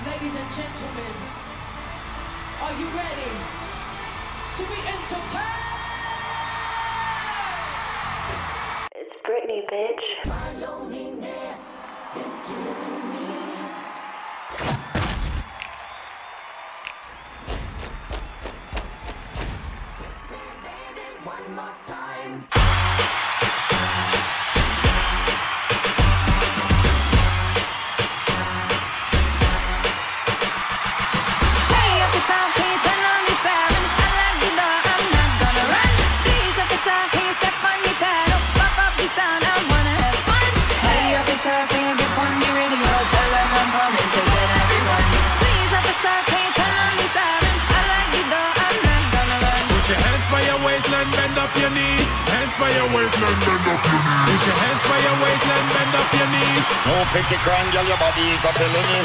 Ladies and gentlemen, are you ready to be entertained? It's Britney, bitch. My loneliness is killing me. Baby, one more time. Bend up your knees, hands by your waistline, bend up your knees. Put your hands by your waistline, bend up your knees. No pretty crime, girl, your body is a felony.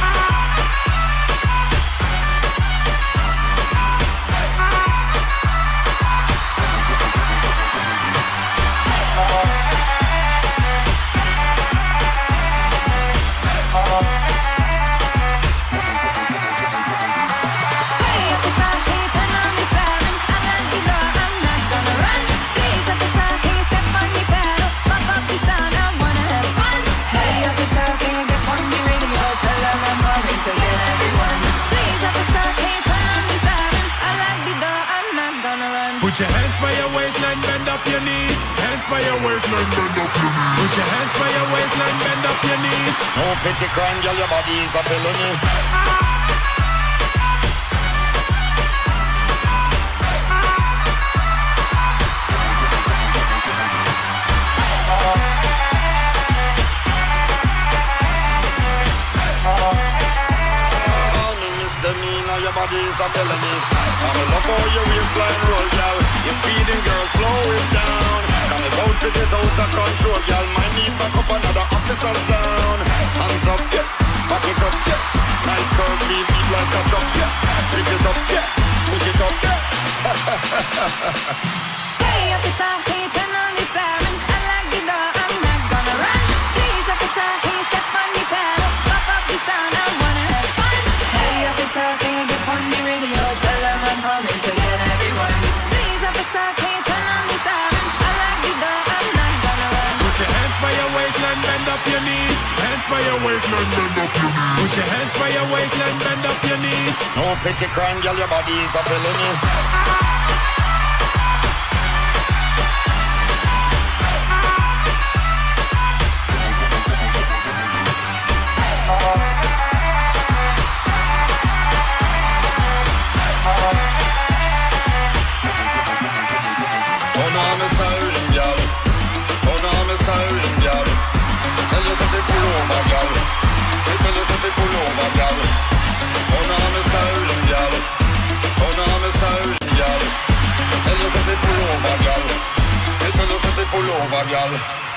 Put your hands by your waistline, bend up your knees. Hands by your waistline, bend up your knees. Put your hands by your waistline, bend up your knees. No pretty crime, girl, your body is a felony. Your body is a felony. I'm in love for your waistline roll, girl. You're speeding, girl, slow it down. I'm about to get out of control, girl. Might need back up another officers down. Hands up, yeah. Back it up, yeah. Nice curves, beat like a truck, yeah. Pick it up, yeah. Pick it up, yeah. Hey, officer, can you turn on this siren? I like the door, I'm not gonna run. Please, officer, can you step on the pedal? Pop up the sound, I wanna have fun. Hey, officer, can you get on the radio? Tell them I'm coming to get everyone. Please, officer, can you turn on the siren? I like the door, I'm not gonna run. Put your hands by your waistline, bend up your knees. Hands by your waistline, bend up your knees. Put your hands by your waistline, bend up your knees. No pretty crime, girl, your body is a felony. Pull over, girl.